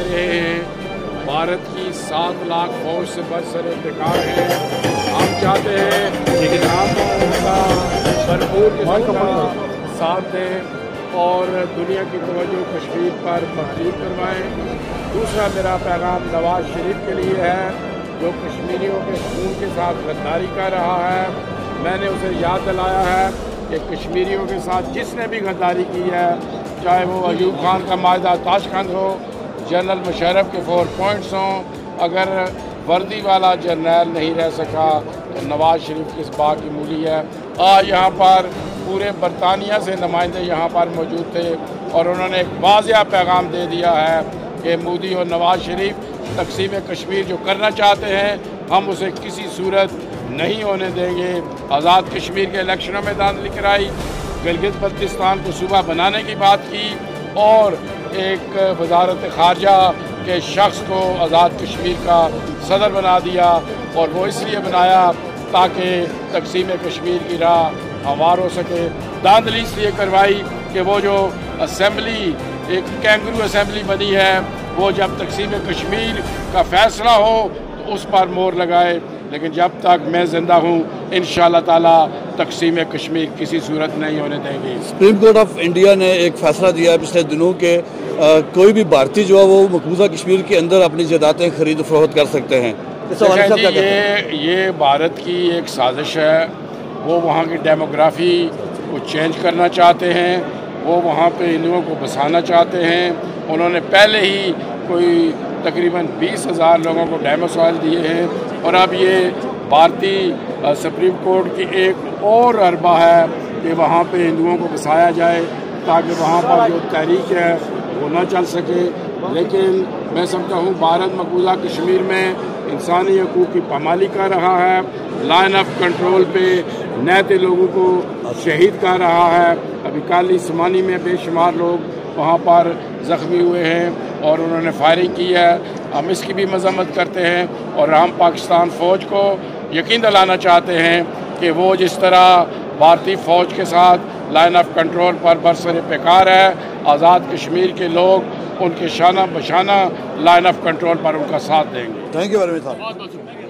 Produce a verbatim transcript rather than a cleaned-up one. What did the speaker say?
दे रहे हैं। भारत की सात लाख फौज से बरसर इंतकाल है। हम चाहते हैं कि हम उनका भरपूर साथ दें और दुनिया की तवज्जो कश्मीर पर मबज़ूल करवाएं। दूसरा मेरा पैगाम नवाज शरीफ के लिए है, जो कश्मीरियों के खून के साथ गद्दारी कर रहा है। मैंने उसे याद दिलाया है कि कश्मीरियों के साथ जिसने भी गद्दारी की है, चाहे वो अयूब खान का मायदा ताशकंद हो, जनरल मुशर्रफ के फोर पॉइंट्स हों, अगर वर्दी वाला जर्नल नहीं रह सका तो नवाज शरीफ की इस बात की मूली है। आज यहाँ पर पूरे बरतानिया से नुमाइंदे यहाँ पर मौजूद थे और उन्होंने एक वाज़ेह पैगाम दे दिया है कि मोदी और नवाज शरीफ तकसीम कश्मीर जो करना चाहते हैं, हम उसे किसी सूरत नहीं होने देंगे। आज़ाद कश्मीर के इलेक्शनों में धांधली कराई, गिलगित बल्तिस्तान को सूबा बनाने की बात की और एक वजारत खारजा के शख्स को आज़ाद कश्मीर का सदर बना दिया और वो इसलिए बनाया ताकि तकसीम कश्मीर की राह हमवार हो सके। धांधली इसलिए करवाई कि वो जो असम्बली एक कैंगरू असम्बली बनी है, वो जब तकसीम कश्मीर का फैसला हो तो उस पर मोहर लगाए, लेकिन जब तक मैं ज़िंदा हूँ इंशाअल्लाह ताला तकसीम कश्मीर किसी सूरत नहीं होने देंगे। सुप्रीम कोर्ट ऑफ इंडिया ने एक फैसला दिया है पिछले दिनों के आ, कोई भी भारतीय जो है वो मकबूजा कश्मीर के अंदर अपनी जायदादें खरीद फरोख्त कर सकते हैं। जी, ये ये भारत की एक साजिश है। वो वहाँ की डेमोग्राफी को चेंज करना चाहते हैं, वो वहाँ पे हिंदुओं को बसाना चाहते हैं। उन्होंने पहले ही कोई तकरीबन बीस हज़ार लोगों को डेमोसाइल दिए हैं और अब ये भारतीय सुप्रीम कोर्ट की एक और अरबा है कि वहाँ पे हिंदुओं को बसाया जाए ताकि वहाँ पर जो तहरीक है वो न चल सके। लेकिन मैं समझता हूँ भारत मकबूजा कश्मीर में इंसानी हकूक़ की पामाली कर रहा है, लाइन ऑफ कंट्रोल पे नैते लोगों को शहीद कर रहा है। अभी काली समानी में बेशुमार लोग वहाँ पर ज़ख्मी हुए हैं और उन्होंने फायरिंग की है। हम इसकी भी मजम्मत करते हैं और हम पाकिस्तान फ़ौज को यकीन दिलाना चाहते हैं कि वो जिस तरह भारतीय फ़ौज के साथ लाइन ऑफ कंट्रोल पर बरसर पेकार है, आज़ाद कश्मीर के लोग उनके शाना बशाना लाइन ऑफ कंट्रोल पर उनका साथ देंगे। Thank you very much.